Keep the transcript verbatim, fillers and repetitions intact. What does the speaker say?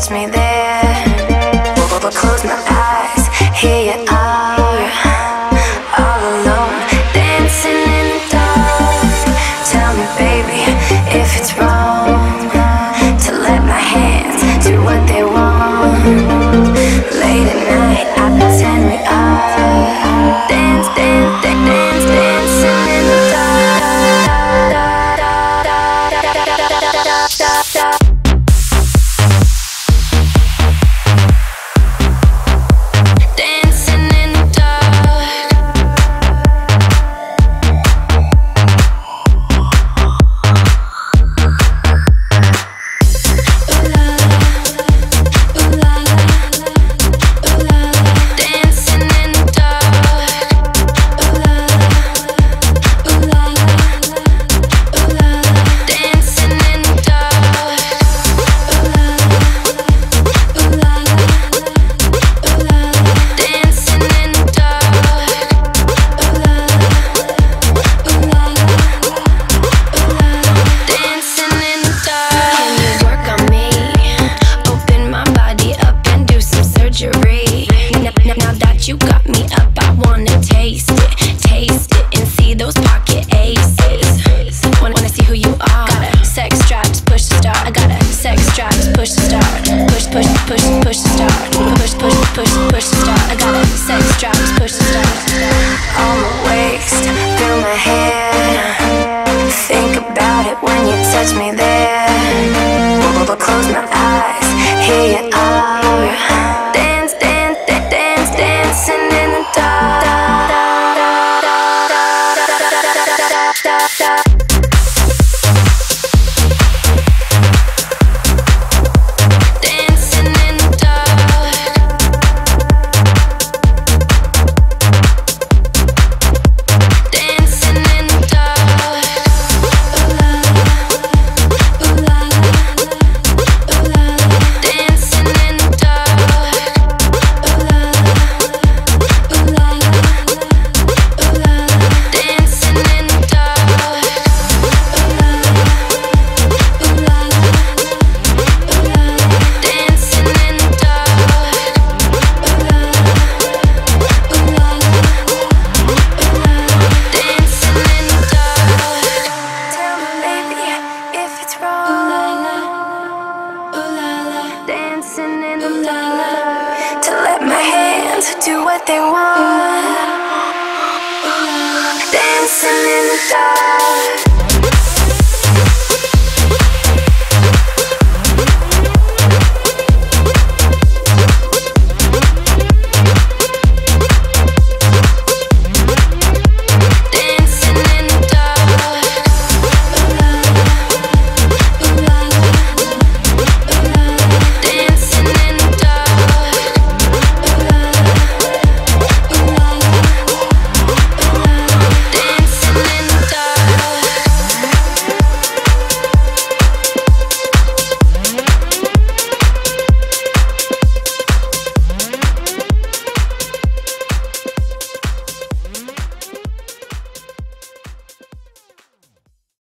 touch me there. But close my eyes, here you are, all alone, dancing in the dark. Tell me, baby, if it's wrong to let my hands do what they want. Late at night, I pretend we are dance, dance, dance, dance, dancing in the dark. You got me up, I wanna taste it, taste it, and see those pocket aces. Wanna, wanna see who you are. Got a sex drive to push the start. I got a sex drive to push the start. Push, push, push, push the start. Push, push, push, push the start. I got a sex drive to push the start. On my waist, through my hair. Think about it when you touch me there. But close my eyes, here you are. Dance, dance, dance, dance, dancing in the dark. Dancing in the dark. Dancing in the dark. Ooh la la, ooh la la, ooh la la. Dancing in the dark. Ooh la la, ooh la la, ooh la la. Dancing in the dark. Ooh la la, ooh la la, ooh la la. Dancing in the dark. Ooh la la, ooh la la, ooh la la. Dancing in the dark. Tell me, baby, if it's wrong. Ooh la la, ooh la la. Dancing in the dark. To let my hands do what they want. Dancing in the dark.